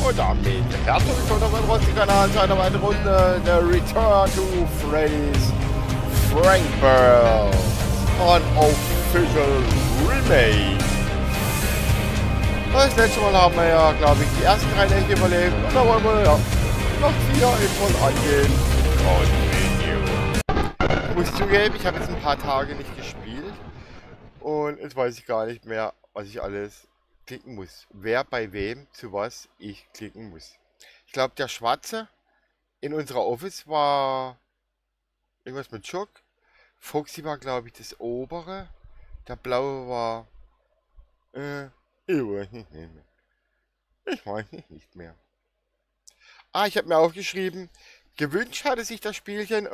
Und damit herzlich willkommen auf meinem Rosti-Kanal zu einer weiteren Runde der Return to Freddy's Frankfurt Unofficial Remake. Das letzte Mal haben wir ja, glaube ich, die ersten 3 Nächte überlebt und da wollen wir ja noch 4 Infos angehen. Continue. Ich muss zugeben, ich habe jetzt ein paar Tage nicht gespielt und jetzt weiß ich gar nicht mehr, was ich alles klicken muss. Wer bei wem zu was ich klicken muss. Ich glaube, der Schwarze in unserer Office war irgendwas mit Schock. Foxy war, glaube ich, das obere. Der blaue war... ich weiß nicht mehr. Ich weiß nicht mehr. Ah, ich habe mir aufgeschrieben, gewünscht hatte sich das Spielchen,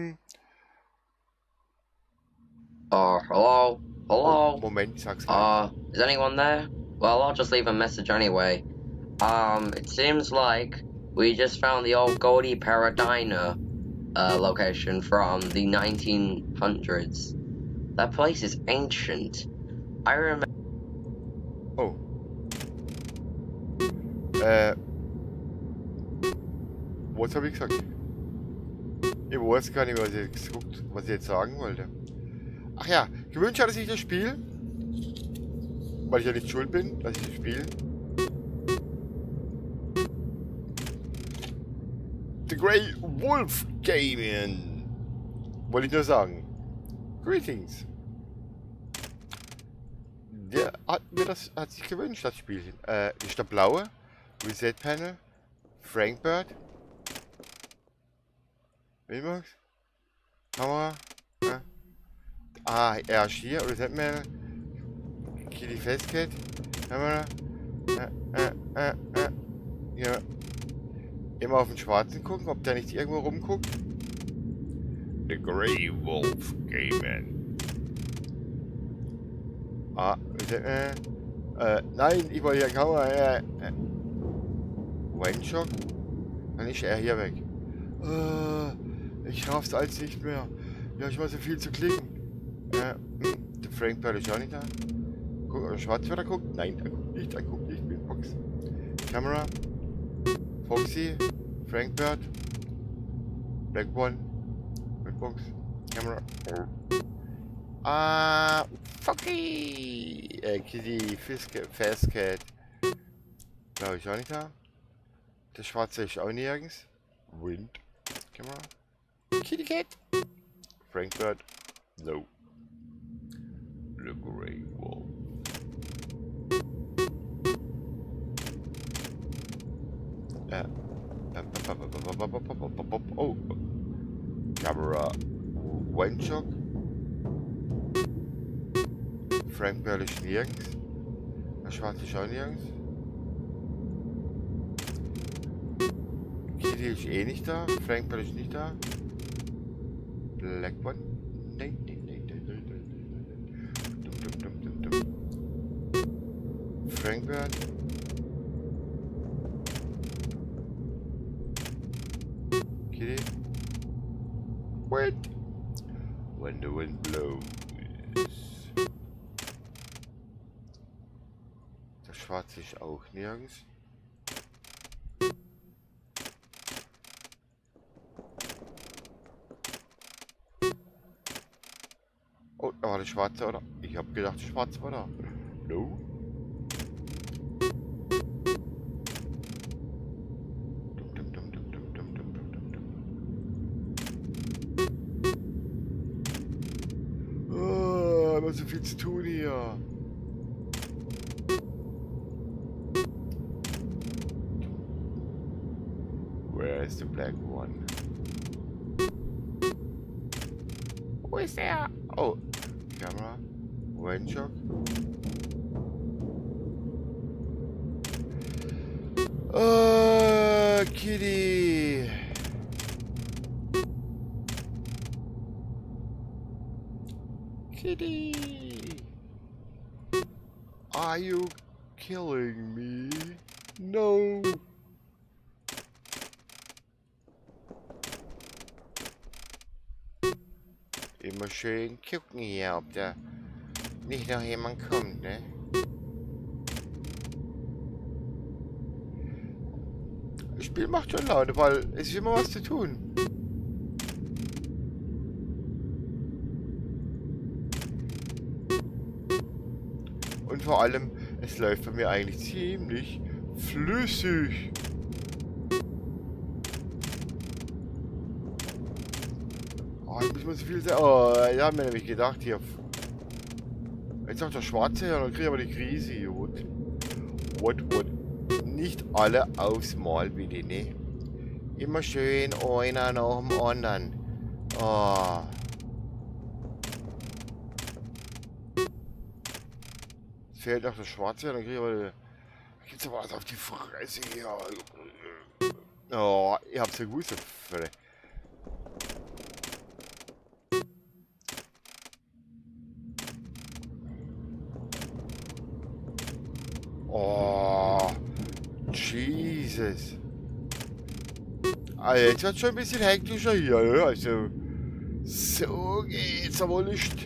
hello? Hello? Oh, Moment, ich sag's gleich. Is anyone there? Well, I'll just leave a message anyway. It seems like we just found the old Goldie Paradina, location from the 1900s. That place is ancient. I remember... Oh. Was habe ich gesagt? Ich weiß gar nicht, was ich jetzt sagen wollte. Ach ja, gewünscht hatte sich das Spiel, weil ich ja nicht schuld bin, dass ich das Spiel. The Grey Wolf Gaming. Wollte ich nur sagen. Greetings. Der hat sich gewünscht, das Spielchen. Ist der blaue. Reset Panel. Frankbird. Wilmax. Kamera. Er ist hier. Reset Panel. Kitty Festcat. Kamera. Ja. Immer auf den Schwarzen gucken, ob der nicht irgendwo rumguckt. The Grey Wolf Gaming. Nein, ich wollte ja Kamera. One-Shock? Dann ist er hier weg. Ich raff's alles nicht mehr. Ja, ich war so viel zu klicken. Der Frank Bird ist auch nicht da. Guck, der Schwarz wieder guckt. Nein, er guckt nicht. Windbox. Kamera. Foxy. Frank Bird. Black One. Windbox. Kamera. Foxy! Kitty, Fastcat. Glaube ich auch nicht da. Der Schwarze ist auch nirgends. Wind. Kamera. Kitty Cat. Frankfurt. No. The Grey Wolf. Oh. Kamera. One-Shock. Frank Bell ist nirgends. Der Schwarze ist auch nirgends. Kitty ist eh nicht da. Frank Bell ist nicht da. Black One. Nein. Dum. Frank Bell. Kitty. Wait. When the wind blows. Schwarz ist auch nirgends. Oh, da war der Schwarze, oder? Ich habe gedacht, der Schwarze war da. No. Immer so viel zu tun hier. Where is the black one? Wo ist er? Oh, Kamera. One-Shock. Kitty. Kitty. Are you killing me? No. Immer schön gucken hier, ob da nicht noch jemand kommt, ne? Das Spiel macht schon Laune, weil es ist immer was zu tun. Und vor allem, es läuft bei mir eigentlich ziemlich flüssig. Oh, ich muss mal so viel sagen. Oh, ich habe mir nämlich gedacht, hier. Jetzt auch der Schwarze, ja, dann kriege ich aber die Krise. What? Nicht alle aufs Mal, bitte, ne? Immer schön einer nach dem anderen. Oh. Fehlt noch der Schwarze, dann kriege ich aber... Da gibt's aber was auf die Fresse hier. Oh, ich hab's ja gewusst. Oh, Jesus. Also jetzt wird schon ein bisschen hektischer hier, ne? Also, so geht's aber nicht.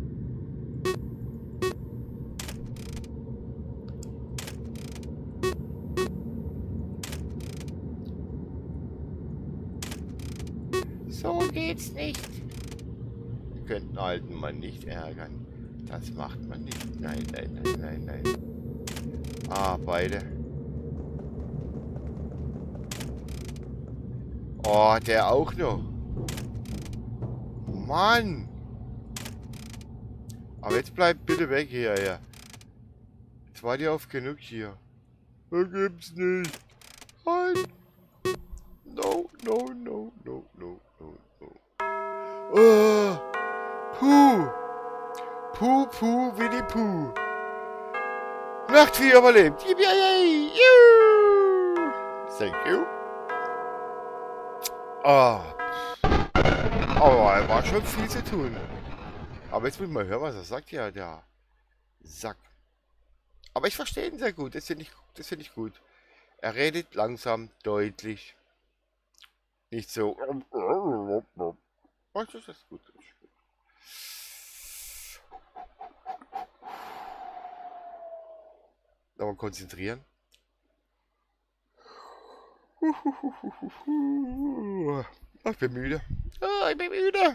So geht's nicht. Wir könnten den alten Mann nicht ärgern. Das macht man nicht. Nein. Ah, beide. Oh, der auch noch. Mann. Aber jetzt bleibt bitte weg hier, ja. Jetzt war die oft genug hier. Da gibt's nicht. Halt. No. Oh. Puh, Winnie Puh. Nachtvieh überlebt. Yippie! Thank you. Ah. Aber war schon viel zu tun. Aber jetzt muss ich mal hören, was er sagt, ja, der Sack. Aber ich verstehe ihn sehr gut. Das finde ich gut. Er redet langsam, deutlich. Nicht so. Oh, das ist gut. Aber konzentrieren. Ich bin müde. Ich bin müde.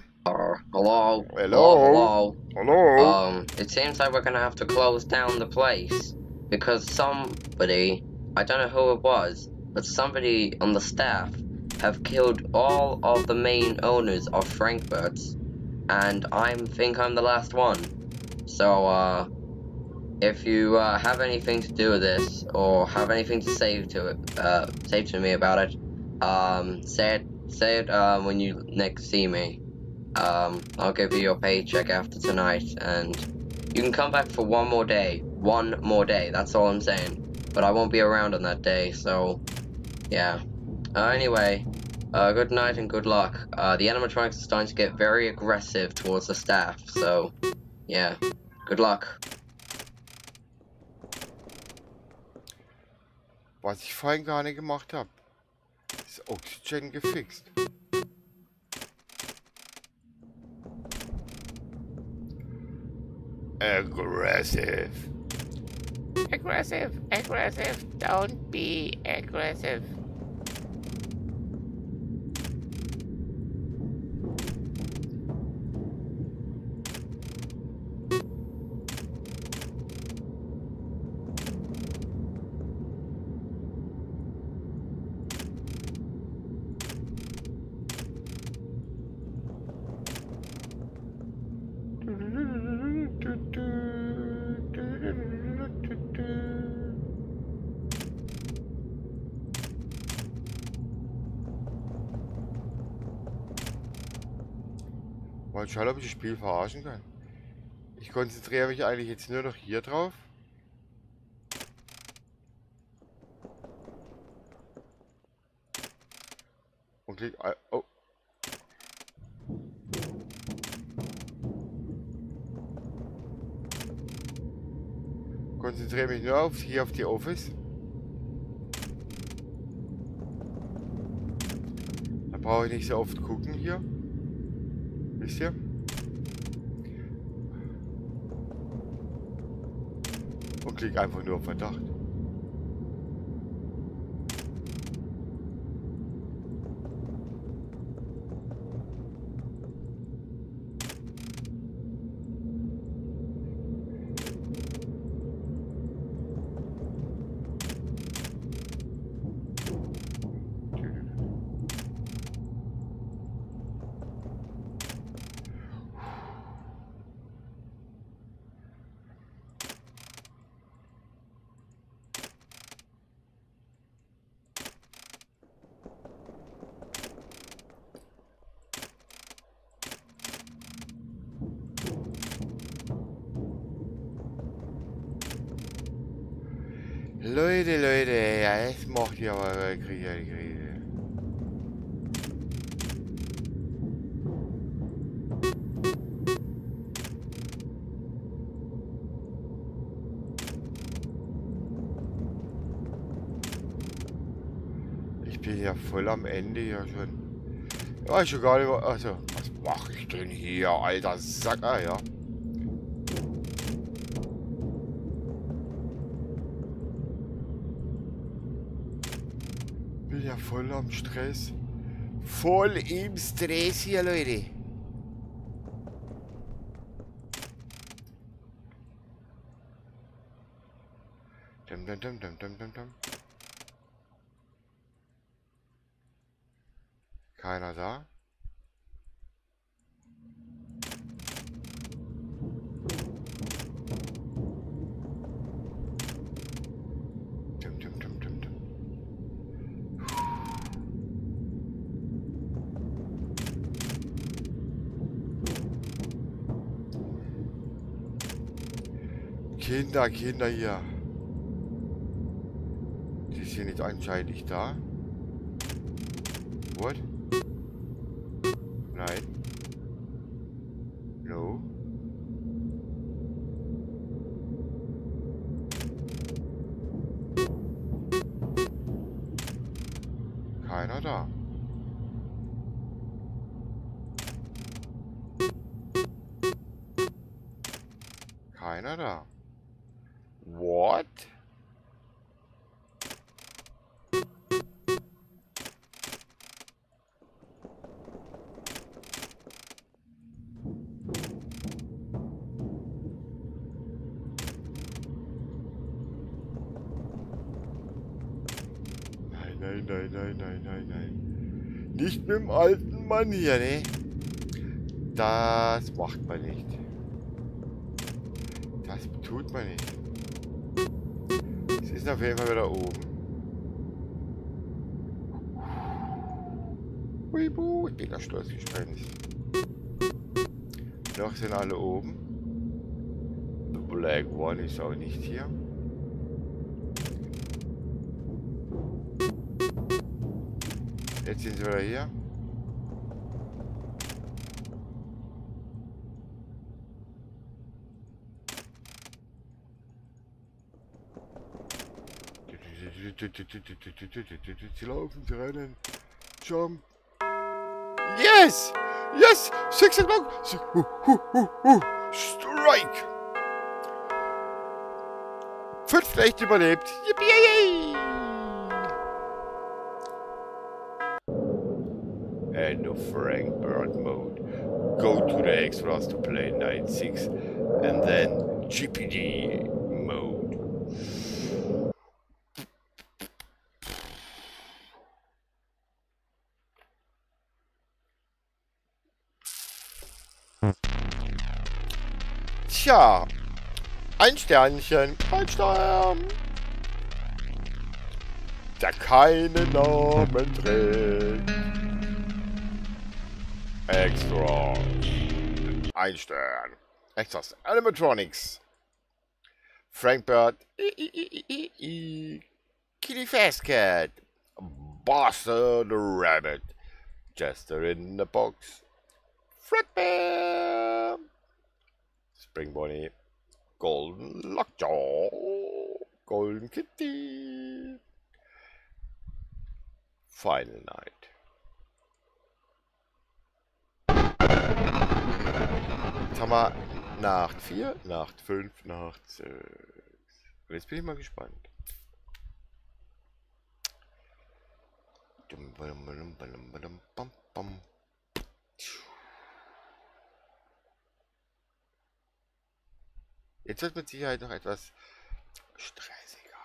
Hello. Hello. It seems like we're gonna have to close down the place because somebody, I don't know who it was, but somebody on the staff have killed all of the main owners of Frankfurt's, and I think I'm the last one. So, if you have anything to do with this or have anything to say to me about it, say it when you next see me. I'll give you your paycheck after tonight, and you can come back for one more day, that's all I'm saying, but I won't be around on that day, so, yeah. Anyway, good night and good luck. The animatronics are starting to get very aggressive towards the staff, so, yeah, good luck. Was ich vorhin gar nicht gemacht habe. Ist Oxygen gefixt. Aggressive. Don't be aggressive. Mal schauen, ob ich das Spiel verarschen kann. Ich konzentriere mich eigentlich jetzt nur noch hier drauf. Und klick... Oh. Konzentriere mich nur hier auf die Office. Da brauche ich nicht so oft gucken hier. Wisst ihr? Und klick einfach nur auf Verdacht. Leute, ja, jetzt macht ihr aber Kriege. Ich bin ja voll am Ende ja schon. Ja, ist schon gar nicht mehr. Also, was mache ich denn hier, alter Sack? Ah, ja. Bin ja voll am Stress. Voll im Stress hier, Leute. Dum. Keiner da. Dum. Kinder hier. Die sind jetzt anscheinend nicht da. What? Nein. No. Keiner da. Keiner da. What? Nein. Nicht mit dem alten Mann hier, ne? Das macht man nicht. Das tut man nicht. Sie ist auf jeden Fall wieder oben. Huibu, ich bin das Schlossgespenst. Noch sind alle oben. The Black One ist auch nicht hier. Jetzt sind sie wieder hier. Sie laufen, sie rennen. Jump. Yes! Yes! 6 o'clock! Strike! 5 leicht überlebt. Yippie! End of Frank Bird mode. Go to the extras to play Night 6 and then GPD mode. Tja, ein Sternchen, ein Stern, der keinen Namen trägt. Extra. Ein Stern. Extras. Animatronics. Frank Bird. Kitty Fastcat. Buster the Rabbit. Jester in the Box. Fredbear. Spring Bonnie. Golden Lockjaw. Golden Kitty. Final Night. Jetzt haben wir Nacht 4, Nacht 5, Nacht 6. Und jetzt bin ich mal gespannt. Jetzt wird mit Sicherheit noch etwas stressiger.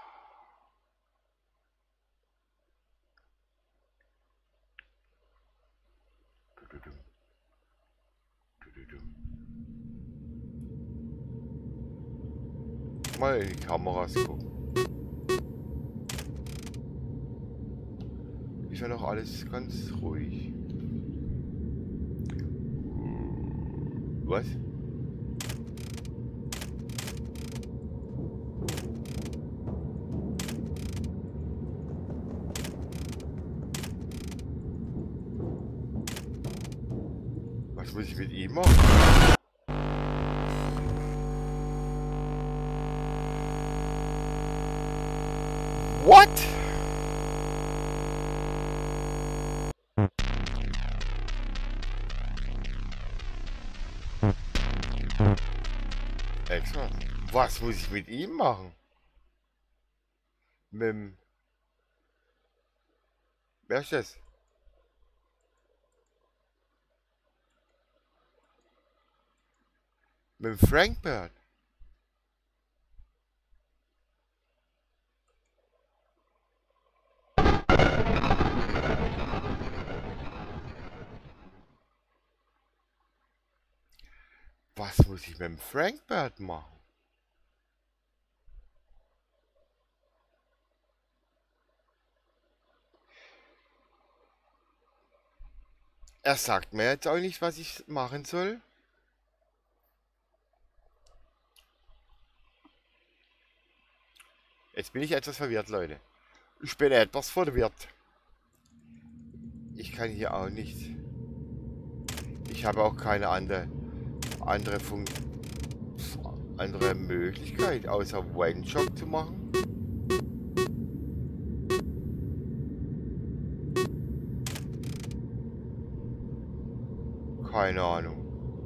Mal in die Kameras gucken. Ist ja noch alles ganz ruhig. Was? Was muss ich mit ihm machen? What? Extra. Was muss ich mit ihm machen? Mit dem... Wer ist das? Mit dem Frank Bird. Was muss ich mit dem Frank Bird machen? Er sagt mir jetzt auch nicht, was ich machen soll. Jetzt bin ich etwas verwirrt, Leute. Ich bin etwas verwirrt. Ich kann hier auch nicht. Ich habe auch keine andere Möglichkeit, außer One-Shot zu machen. Keine Ahnung.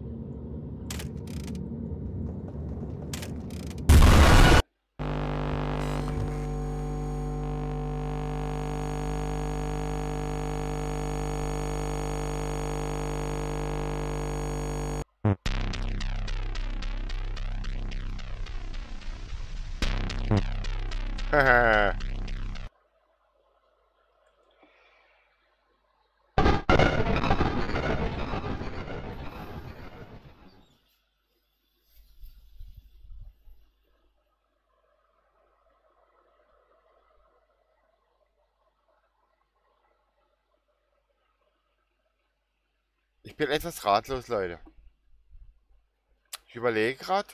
Ich bin etwas ratlos, Leute. Ich überlege gerade.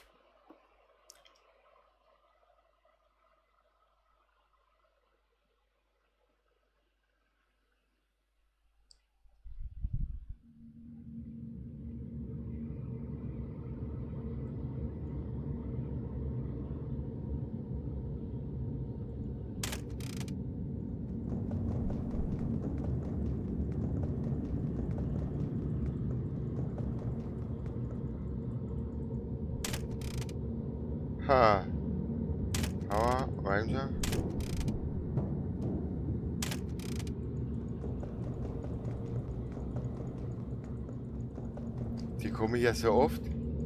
Ha. Power Ranger. Die kommen ja so oft.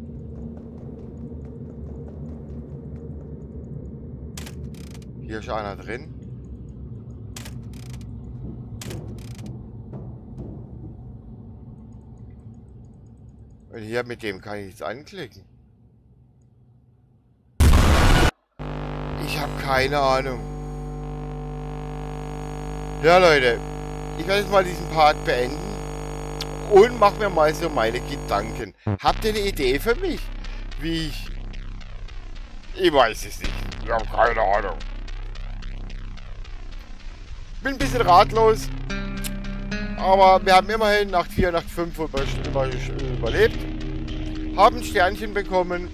Hier ist einer drin. Und hier mit dem kann ich jetzt anklicken. Ich habe keine Ahnung. Ja, Leute. Ich werde jetzt mal diesen Part beenden. Und mache mir mal so meine Gedanken. Habt ihr eine Idee für mich? Wie ich... Ich weiß es nicht. Ich habe keine Ahnung. Bin ein bisschen ratlos. Aber wir haben immerhin Nacht 4, Nacht 5 überlebt. Haben ein Sternchen bekommen.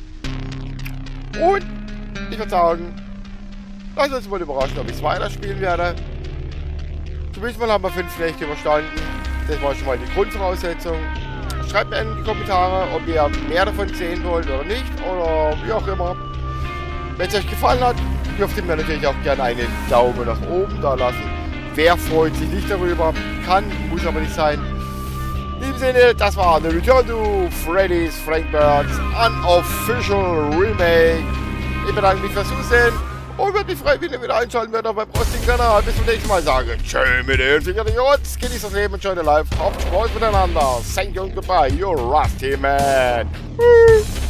Und ich würde sagen, lasst uns mal überraschen, ob ich es weiterspielen werde. Zumindest mal haben wir 5 Nächte überstanden. Das war schon mal die Grundvoraussetzung. Schreibt mir in die Kommentare, ob ihr mehr davon sehen wollt oder nicht. Oder wie auch immer. Wenn es euch gefallen hat, dürft ihr mir natürlich auch gerne einen Daumen nach oben da lassen. Wer freut sich nicht darüber? Kann, muss aber nicht sein. In diesem Sinne, das war The Return to Freddy's Frank Bird's Unofficial Remake. Ich bedanke mich fürs Zusehen und würde mich freuen, wenn ihr wieder einschalten werdet auf meinem rostigen Kanal. Bis zum nächsten Mal sage tschö mit den Fingern in die Ohren. Genießt das Leben und enjoy the life. Habt Spaß miteinander. Thank you and goodbye. Your Rusty Man.